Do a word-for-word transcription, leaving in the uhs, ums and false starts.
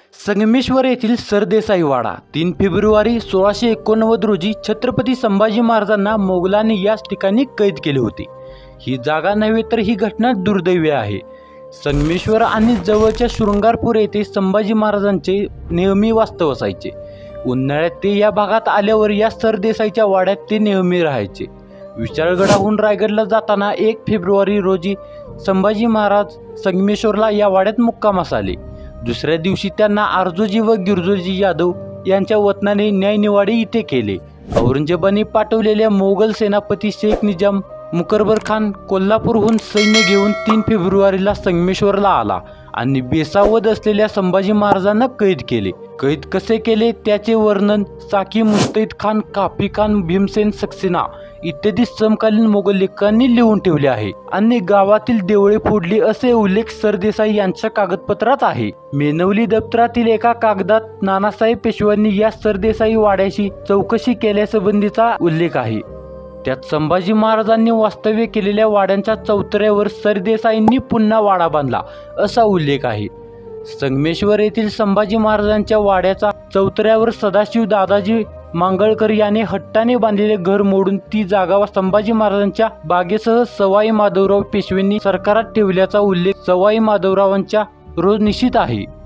संगमेश्वर येथील सरदेसाई वाडा तीन फेब्रुवारी सोळाशे एकोणनव्वद रोजी छत्रपती संभाजी महाराजांना मोगलांनी याच ठिकाणी कैद केले होते। ही जागा नव्हे तर ही घटना दुर्दैवी आहे। संगमेश्वर आणि जवळच्या शृंगारपूर येथे संभाजी महाराजांचे नेहमी वास्तव असायचे। उन्हाळ्यात ते या भागात आल्यावर या सरदेसाईच्या वाड्यात ते नेहमी राहायचे। विशाळगडाहून रायगडला जाताना एक फेब्रुवारी रोजी संभाजी महाराज संगमेश्वरला या वाड्यात मुक्कामास आले। दुसऱ्या दिवशी त्यांना आरजोजी व गिरजोजी यादव यांच्या वतनाने न्यायनिवाडे इथे केले। औरंगजेबाने पाठवलेल्या मोगल सेनापती शेख निजाम मुकरबर खान कोल्हापूरहून सैन्य घेऊन तीन फेब्रुवारीला संगमेश्वरला आला आणि बेसावध असलेल्या संभाजी महाराजांना कैद केले। कैद कसे केले त्याचे वर्णन साकी मुस्तैद खान, काफी खान, भीमसेन सक्सेना इत्यादी समकालीन मोगल लेखकांनी लिहून ठेवले आहे आणि गावातील देवळे फोडली असे उल्लेख सरदेसाई यांच्या कागदपत्रात आहे। मेनवली दप्तरातील एका कागदात नानासाहेब पेशव्यांनी या सरदेसाई वाड्याची चौकशी केल्यासंबंधीचा उल्लेख आहे। त्यात संभाजी महाराजांनी वास्तव्य केलेल्या वाड्यांच्या चौतऱ्यावर सरदेसाईंनी पुन्हा वाडा बांधला असा उल्लेख आहे। संगमेश्वर येथील संभाजी महाराजांच्या वाड्याचा चौतऱ्यावर सदाशिव दादाजी मांगळकर याने हट्टाने बांधलेले घर मोडून ती जागा संभाजी महाराजांच्या बागेसह सवाई माधवराव पेशवेंनी सरकारात ठेवल्याचा उल्लेख सवाई माधवरावांच्या रोजनिशीत आहे।